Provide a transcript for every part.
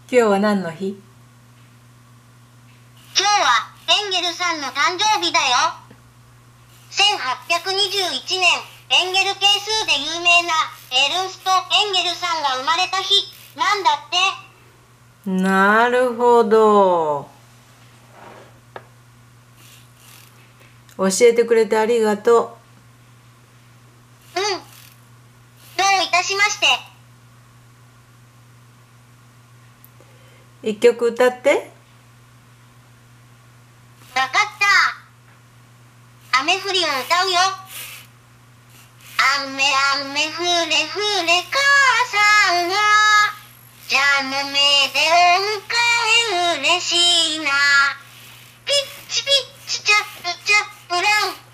今日は何の日？ 今日はエンゲルさんの誕生日だよ。1821年、エンゲル係数で有名なエルンスト・エンゲルさんが生まれた日なんだって。 なるほど。教えてくれてありがとうん。どういたしまして。 一曲歌って。 わかった。雨降りを歌うよ。雨雨降れ降れ母さんが蛇の目でお迎え嬉しいな。ピッチピッチチャップチャップランランラン。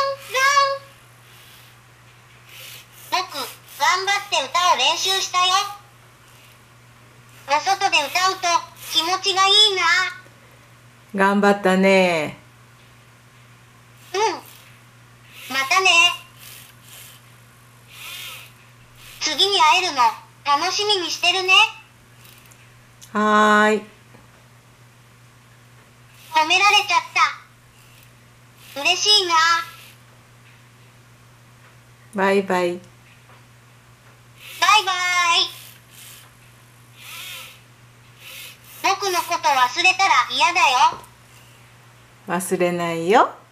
僕頑張って歌を練習したよ。お外で歌うと気持ちがいいな。 頑張ったね。 うん。またね。次に会えるの楽しみにしてるね。 はーい。 褒められちゃった。嬉しいな。 バイバイ。 バイバイ。僕のこと忘れたら嫌だよ。 忘れないよ。